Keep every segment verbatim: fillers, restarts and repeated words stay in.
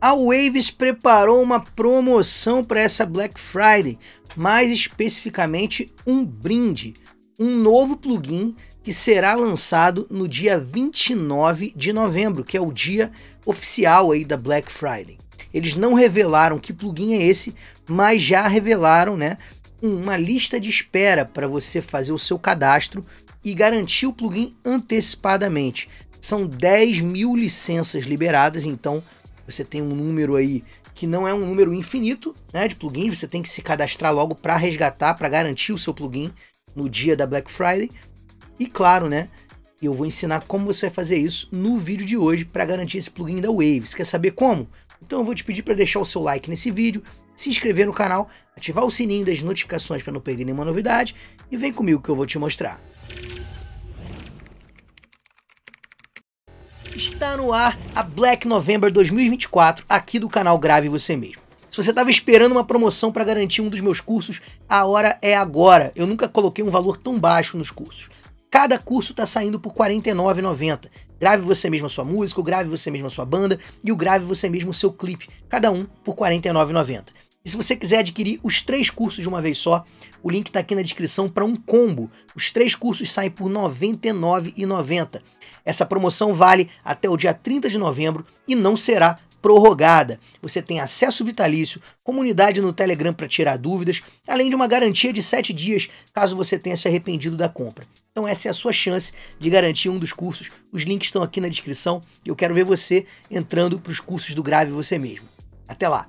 A Waves preparou uma promoção para essa Black Friday, mais especificamente um brinde, um novo plugin que será lançado no dia vinte e nove de novembro, que é o dia oficial aí da Black Friday. Eles não revelaram que plugin é esse, mas já revelaram, né, uma lista de espera para você fazer o seu cadastro e garantir o plugin antecipadamente. São dez mil licenças liberadas, então você tem um número aí que não é um número infinito, né, de plugins. Você tem que se cadastrar logo para resgatar, para garantir o seu plugin no dia da Black Friday. E claro, né, eu vou ensinar como você vai fazer isso no vídeo de hoje para garantir esse plugin da Waves. Quer saber como? Então eu vou te pedir para deixar o seu like nesse vídeo, se inscrever no canal, ativar o sininho das notificações para não perder nenhuma novidade e vem comigo que eu vou te mostrar. Está no ar a Black November dois mil e vinte e quatro aqui do canal Grave Você Mesmo. Se você estava esperando uma promoção para garantir um dos meus cursos, a hora é agora. Eu nunca coloquei um valor tão baixo nos cursos. Cada curso está saindo por quarenta e nove reais e noventa centavos. Grave você mesmo a sua música, o grave você mesmo a sua banda e o grave você mesmo o seu clipe. Cada um por quarenta e nove reais e noventa centavos. E se você quiser adquirir os três cursos de uma vez só, o link está aqui na descrição para um combo. Os três cursos saem por noventa e nove reais e noventa centavos. Essa promoção vale até o dia trinta de novembro e não será prorrogada. Você tem acesso vitalício, comunidade no Telegram para tirar dúvidas, além de uma garantia de sete dias caso você tenha se arrependido da compra. Então essa é a sua chance de garantir um dos cursos. Os links estão aqui na descrição e eu quero ver você entrando para os cursos do Grave Você Mesmo. Até lá!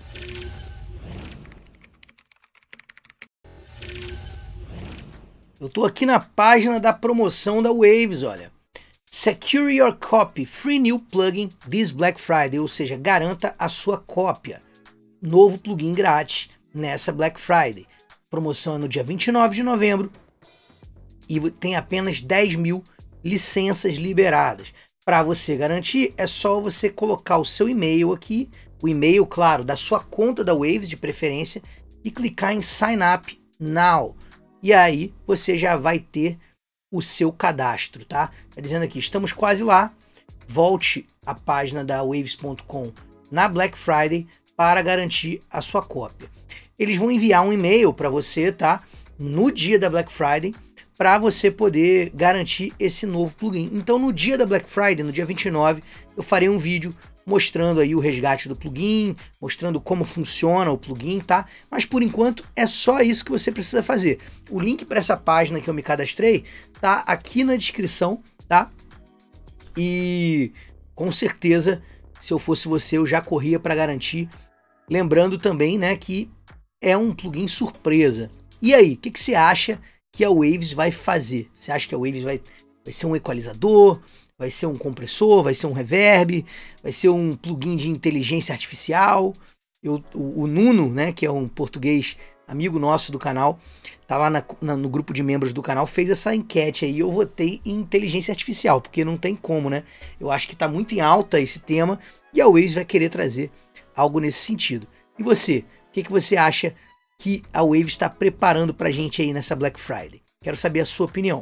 Eu tô aqui na página da promoção da Waves, olha. Secure your copy, free new plugin this Black Friday, ou seja, garanta a sua cópia. Novo plugin grátis nessa Black Friday. Promoção é no dia vinte e nove de novembro e tem apenas dez mil licenças liberadas. Para você garantir, é só você colocar o seu e-mail aqui, o e-mail, claro, da sua conta da Waves de preferência, e clicar em Sign Up Now. E aí você já vai ter o seu cadastro, tá? Tá dizendo aqui, estamos quase lá. Volte à página da waves ponto com na Black Friday para garantir a sua cópia. Eles vão enviar um e-mail para você, tá? No dia da Black Friday, para você poder garantir esse novo plugin. Então no dia da Black Friday, no dia vinte e nove, eu farei um vídeo mostrando aí o resgate do plugin, mostrando como funciona o plugin, tá? Mas por enquanto é só isso que você precisa fazer. O link para essa página que eu me cadastrei tá aqui na descrição, tá? E com certeza, se eu fosse você, eu já corria para garantir. Lembrando também, né, que é um plugin surpresa. E aí, o que, que você acha que a Waves vai fazer? Você acha que a Waves vai, vai ser um equalizador? Vai ser um compressor, vai ser um reverb, vai ser um plugin de inteligência artificial? Eu, o, o Nuno, né, que é um português amigo nosso do canal, tá lá na, na, no grupo de membros do canal, fez essa enquete aí. Eu votei em inteligência artificial, porque não tem como, né? Eu acho que tá muito em alta esse tema e a Waves vai querer trazer algo nesse sentido. E você? O que, que você acha que a Waves está preparando pra gente aí nessa Black Friday? Quero saber a sua opinião.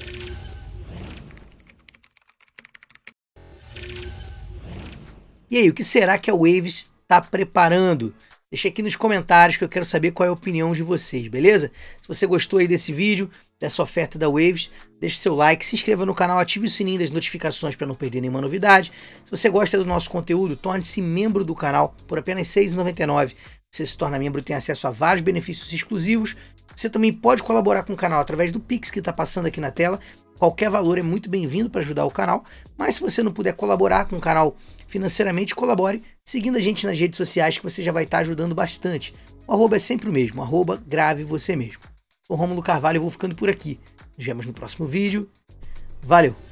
E aí, o que será que a Waves está preparando? Deixa aqui nos comentários que eu quero saber qual é a opinião de vocês, beleza? Se você gostou aí desse vídeo, dessa oferta da Waves, deixe seu like, se inscreva no canal, ative o sininho das notificações para não perder nenhuma novidade. Se você gosta do nosso conteúdo, torne-se membro do canal por apenas seis reais e noventa e nove centavos. Você se torna membro e tem acesso a vários benefícios exclusivos. Você também pode colaborar com o canal através do Pix que está passando aqui na tela. Qualquer valor é muito bem-vindo para ajudar o canal, mas se você não puder colaborar com o canal financeiramente, colabore seguindo a gente nas redes sociais que você já vai estar ajudando bastante. O arroba é sempre o mesmo, arroba grave você mesmo. Sou Rômulo Carvalho e vou ficando por aqui. Nos vemos no próximo vídeo. Valeu!